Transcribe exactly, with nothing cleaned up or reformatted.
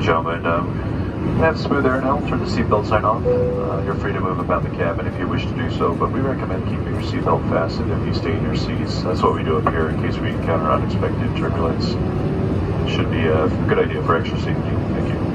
gentlemen, um, have smooth air now. Turn the seatbelt sign off. Uh, you're free to move about the cabin if you wish to do so, but we recommend keeping your seatbelt fastened if you stay in your seats. That's what we do up here in case we encounter unexpected turbulence. Should be a good idea for extra safety. Thank you.